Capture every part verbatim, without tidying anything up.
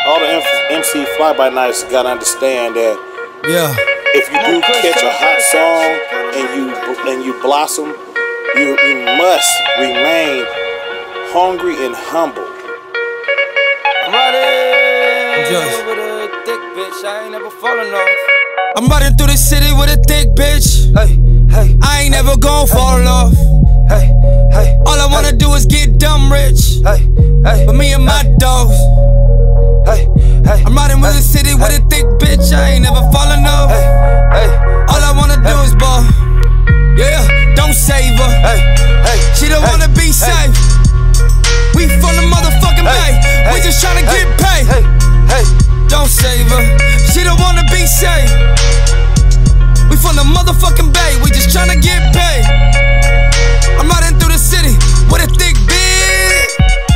all the M C fly-by-nights gotta understand that. Yeah. If you do catch a hot song and you and you blossom, you you must remain hungry and humble. I'm riding Just. with a thick bitch. I ain't never falling off. I'm riding through the city with a thick bitch. Hey, hey. I ain't never gon' fall off. Hey, hey. All I wanna do is get dumb rich. Hey, hey. But me and my dogs. Hey, hey. I'm riding with the city with a thick bitch. I ain't never falling off. Hey, hey. All I wanna do is ball. Yeah, don't save her. Hey, hey. She don't wanna be safe. We from the motherfucking bay. We just tryna get paid. Hey, hey. Don't save her. She don't wanna be safe. We from the motherfucking bay. We just tryna get paid. I'm riding through the city with a thick bitch.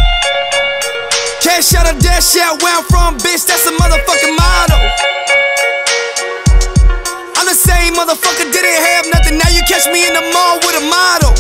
Cash out or dash out where I'm from, bitch. That's a motherfucking motto. I'm the same motherfucker, didn't have nothing. Now you catch me in the mall with a model.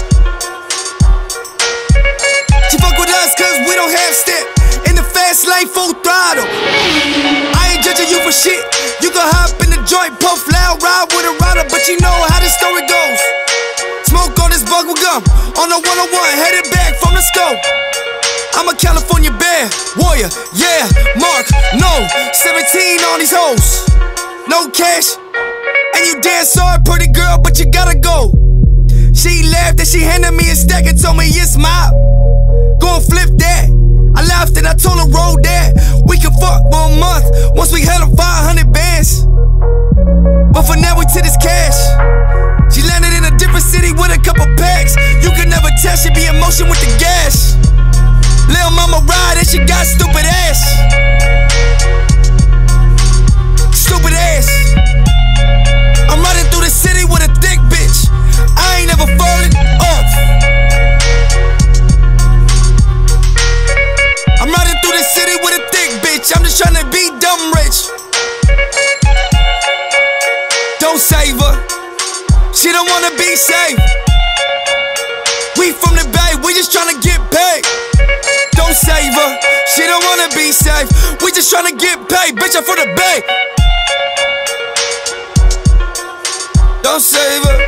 She fuck with us cause we don't have step. In the fast lane, full throttle. I ain't judging you for shit. You can hop in the joint, puff loud, ride with a rider. But you know how this story goes. Smoke on this bubble gum. On the one oh one, headed back from the scope. I'm a California bear, warrior, yeah, Mark, no. seventeen on these hoes, no cash. And you dance hard, pretty girl, but you gotta go. She laughed and she handed me a stack and told me it's my. Go and flip that. I laughed and I told her roll that. We can fuck for a month once we had a five hundred bands. But for now we to this cash. She landed in a different city with a couple packs. You can never tell, she be in motion with the gas. Lil' mama ride and she got stupid ass. Stupid ass. I'm riding through the city with a thick bitch. I ain't never falling off. I'm riding through the city with a thick bitch. I'm just tryna be dumb rich. Don't save her. She don't wanna be safe. We from the bay, we just tryna get paid. Don't save her. She don't wanna be safe. We just tryna get paid. Bitch, I'm from the bay. Don't save her.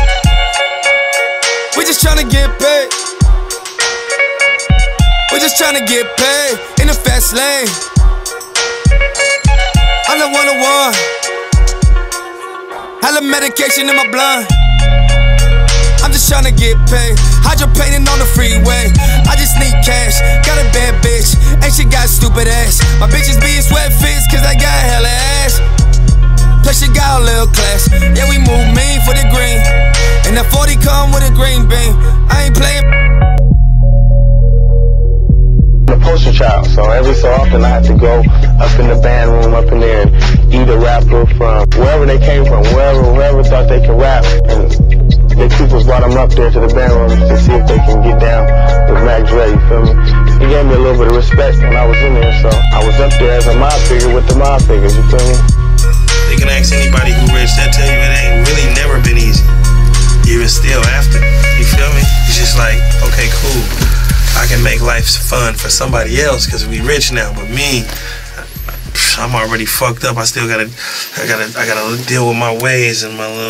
We just tryna get paid. We just tryna get paid in the fast lane. I'm the one oh one. Hella medication in my blood. I'm just tryna get paid. Hydroplaning on the freeway. I just need cash. Got a bad bitch, and she got stupid ass. My bitches be in sweat fits, cause I got hella ass. Plus she got a little class. Yeah, we move mean for the green. And that forty come with a green bean. I ain't playing. The poster child, so every so often I have to go up in the band room, up in there, and eat a rapper from wherever they came from, wherever, whoever thought they could rap. And the people brought them up there to the band room to see if they can get down with Mac Dre, you feel me? He gave me a little bit of respect when I was in there, so I was up there as a mob figure with the mob figures, you feel me? You can ask anybody who rich, they'll tell you it ain't really never been easy. Even still after, you feel me? It's just like, okay, cool. I can make life fun for somebody else because we rich now, but me, I'm already fucked up. I still gotta, I gotta, I gotta deal with my ways and my little.